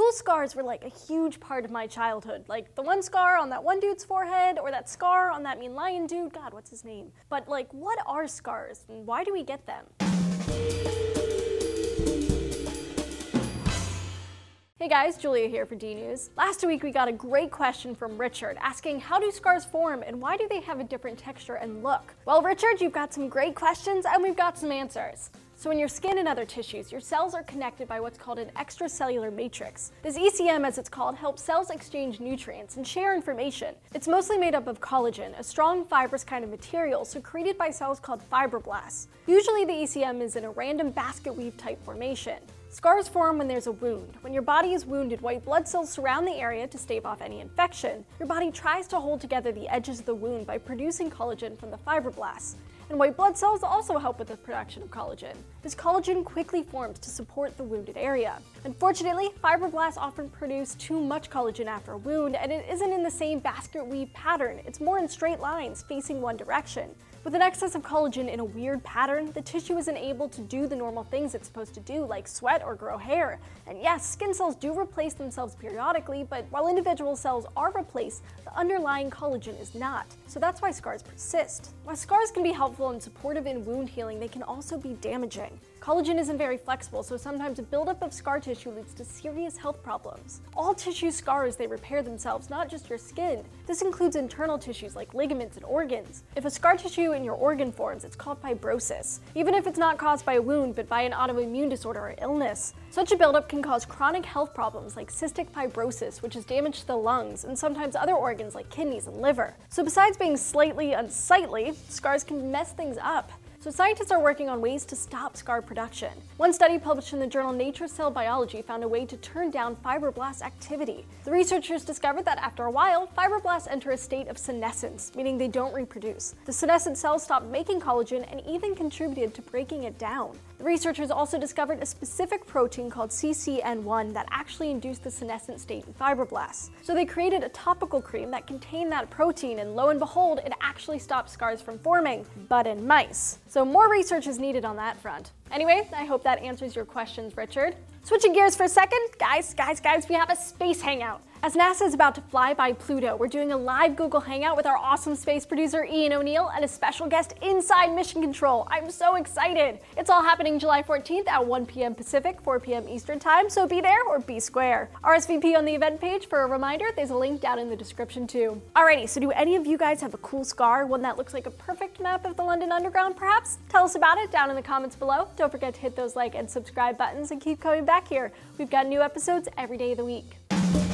School scars were like a huge part of my childhood, like the one scar on that one dude's forehead or that scar on that mean lion dude. God, what's his name? But like, what are scars and why do we get them? Hey guys, Julia here for DNews. Last week we got a great question from Richard asking how do scars form and why do they have a different texture and look? Well, Richard, you've got some great questions and we've got some answers. So in your skin and other tissues, your cells are connected by what's called an extracellular matrix. This ECM, as it's called, helps cells exchange nutrients and share information. It's mostly made up of collagen, a strong fibrous kind of material, so created by cells called fibroblasts. Usually the ECM is in a random basket weave type formation. Scars form when there's a wound. When your body is wounded, white blood cells surround the area to stave off any infection. Your body tries to hold together the edges of the wound by producing collagen from the fibroblasts. And white blood cells also help with the production of collagen. This collagen quickly forms to support the wounded area. Unfortunately, fibroblasts often produce too much collagen after a wound, and it isn't in the same basket weave pattern. It's more in straight lines facing one direction. With an excess of collagen in a weird pattern, the tissue isn't able to do the normal things it's supposed to do, like sweat or grow hair. And yes, skin cells do replace themselves periodically, but while individual cells are replaced, the underlying collagen is not. So that's why scars persist. While scars can be helpful and supportive in wound healing, they can also be damaging. Collagen isn't very flexible, so sometimes a buildup of scar tissue leads to serious health problems. All tissue scars, they repair themselves, not just your skin. This includes internal tissues like ligaments and organs. If a scar tissue in your organ forms, it's called fibrosis, even if it's not caused by a wound but by an autoimmune disorder or illness. Such a buildup can cause chronic health problems like cystic fibrosis, which is damage to the lungs, and sometimes other organs like kidneys and liver. So besides being slightly unsightly, scars can mess things up. So scientists are working on ways to stop scar production. One study published in the journal Nature Cell Biology found a way to turn down fibroblast activity. The researchers discovered that after a while, fibroblasts enter a state of senescence, meaning they don't reproduce. The senescent cells stop making collagen and even contributed to breaking it down. The researchers also discovered a specific protein called CCN1 that actually induced the senescent state in fibroblasts. So they created a topical cream that contained that protein, and lo and behold, it actually stopped scars from forming, but in mice. So more research is needed on that front. Anyway, I hope that answers your questions, Richard. Switching gears for a second, guys, we have a space hangout. As NASA is about to fly by Pluto, we're doing a live Google Hangout with our awesome space producer Ian O'Neill and a special guest inside Mission Control. I'm so excited! It's all happening July 14th at 1 p.m. Pacific, 4 p.m. Eastern Time, so be there or be square. RSVP on the event page for a reminder. There's a link down in the description too. Alrighty, so do any of you guys have a cool scar, one that looks like a perfect map of the London Underground perhaps? Tell us about it down in the comments below. Don't forget to hit those like and subscribe buttons and keep coming back here. We've got new episodes every day of the week.